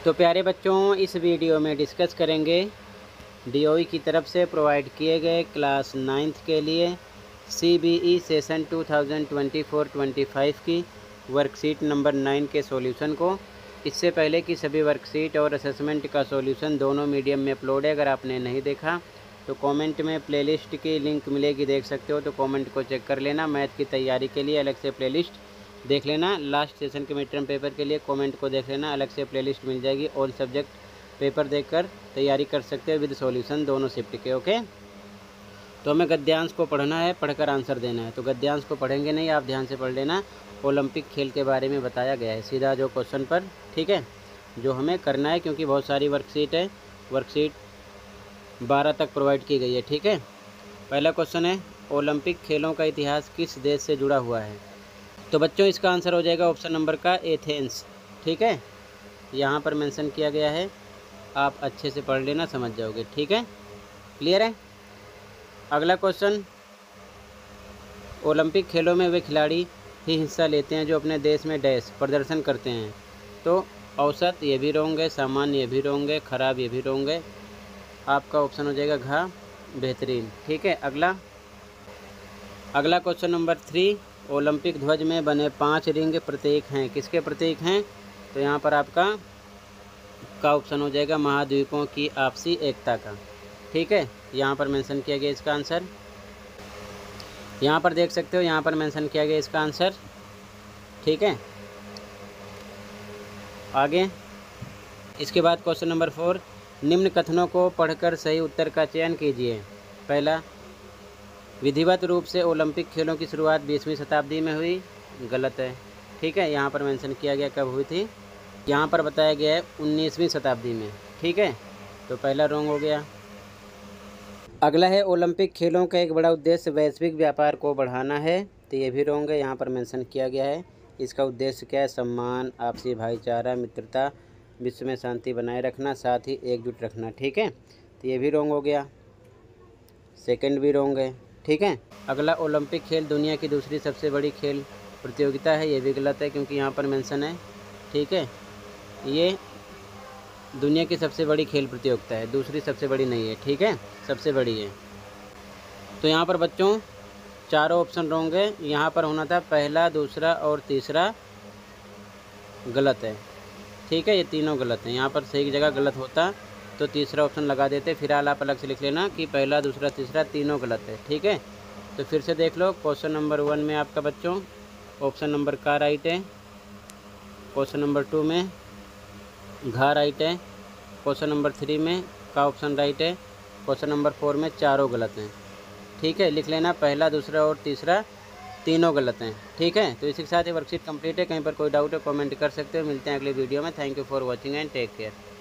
तो प्यारे बच्चों, इस वीडियो में डिस्कस करेंगे डीओई की तरफ से प्रोवाइड किए गए क्लास 9th के लिए सीबीई सेशन 2024-25 की वर्कशीट नंबर 9 के सॉल्यूशन को। इससे पहले कि सभी वर्कशीट और असेसमेंट का सॉल्यूशन दोनों मीडियम में अपलोड है। अगर आपने नहीं देखा तो कमेंट में प्लेलिस्ट की लिंक मिलेगी, देख सकते हो, तो कमेंट को चेक कर लेना। मैथ की तैयारी के लिए अलग से प्लेलिस्ट देख लेना। लास्ट सेशन के मिड टर्म पेपर के लिए कमेंट को देख लेना, अलग से प्लेलिस्ट मिल जाएगी। ऑल सब्जेक्ट पेपर देखकर तैयारी कर सकते हो विद सॉल्यूशन दोनों शिफ्ट के। ओके, तो हमें गद्यांश को पढ़ना है, पढ़कर आंसर देना है। तो गद्यांश को पढ़ेंगे नहीं, आप ध्यान से पढ़ लेना। ओलंपिक खेल के बारे में बताया गया है सीधा जो क्वेश्चन पर, ठीक है, जो हमें करना है, क्योंकि बहुत सारी वर्कशीट है। वर्कशीट 12 तक प्रोवाइड की गई है, ठीक है। पहला क्वेश्चन है, ओलंपिक खेलों का इतिहास किस देश से जुड़ा हुआ है? तो बच्चों इसका आंसर हो जाएगा ऑप्शन नंबर का एथेंस, ठीक है। यहाँ पर मेंशन किया गया है, आप अच्छे से पढ़ लेना, समझ जाओगे, ठीक है, क्लियर है। अगला क्वेश्चन, ओलंपिक खेलों में वे खिलाड़ी ही हिस्सा लेते हैं जो अपने देश में डैश प्रदर्शन करते हैं। तो औसत ये भी रॉन्ग है, सामान्य ये भी रॉन्ग है, खराब ये भी रॉन्ग है। आपका ऑप्शन हो जाएगा घ, बेहतरीन, ठीक है। अगला क्वेश्चन नंबर 3, ओलंपिक ध्वज में बने 5 रिंग प्रतीक हैं, किसके प्रतीक हैं? तो यहाँ पर आपका ऑप्शन हो जाएगा महाद्वीपों की आपसी एकता का, ठीक है। यहाँ पर मेंशन किया गया इसका आंसर, यहाँ पर देख सकते हो, यहाँ पर मेंशन किया गया इसका आंसर, ठीक है। आगे इसके बाद क्वेश्चन नंबर 4, निम्न कथनों को पढ़कर सही उत्तर का चयन कीजिए। पहला, विधिवत रूप से ओलंपिक खेलों की शुरुआत 20वीं शताब्दी में हुई, गलत है, ठीक है। यहाँ पर मेंशन किया गया कब हुई थी, यहाँ पर बताया गया है 19वीं शताब्दी में, ठीक है, तो पहला रॉन्ग हो गया। अगला है, ओलंपिक खेलों का एक बड़ा उद्देश्य वैश्विक व्यापार को बढ़ाना है, तो ये भी रॉन्ग है। यहाँ पर मेंशन किया गया है इसका उद्देश्य क्या है, सम्मान, आपसी भाईचारा, मित्रता, विश्व में शांति बनाए रखना, साथ ही एकजुट रखना, ठीक है, तो ये भी रॉन्ग हो गया। सेकंड भी रॉन्ग है, ठीक है। अगला, ओलंपिक खेल दुनिया की दूसरी सबसे बड़ी खेल प्रतियोगिता है, ये भी गलत है, क्योंकि यहाँ पर मेंशन है, ठीक है, ये दुनिया की सबसे बड़ी खेल प्रतियोगिता है, दूसरी सबसे बड़ी नहीं है, ठीक है, सबसे बड़ी है। तो यहाँ पर बच्चों चारों ऑप्शन रॉन्ग है। यहाँ पर होना था पहला, दूसरा और तीसरा, गलत है, ठीक है, ये तीनों गलत हैं। यहाँ पर सही जगह गलत होता तो तीसरा ऑप्शन लगा देते। फिलहाल आप अलग से लिख लेना कि पहला, दूसरा, तीसरा तीनों गलत है, ठीक है। तो फिर से देख लो, क्वेश्चन नंबर 1 में आपका बच्चों ऑप्शन नंबर का राइट है, क्वेश्चन नंबर 2 में घा राइट है, क्वेश्चन नंबर 3 में का ऑप्शन राइट है, क्वेश्चन नंबर 4 में चारों गलत हैं, ठीक है। लिख लेना पहला, दूसरा और तीसरा तीनों गलत हैं, ठीक है। तो इसी के साथ ये वर्कशीट कंप्लीट है। कहीं पर कोई डाउट है कमेंट कर सकते हो। मिलते हैं अगले वीडियो में। Thank you for watching and take care.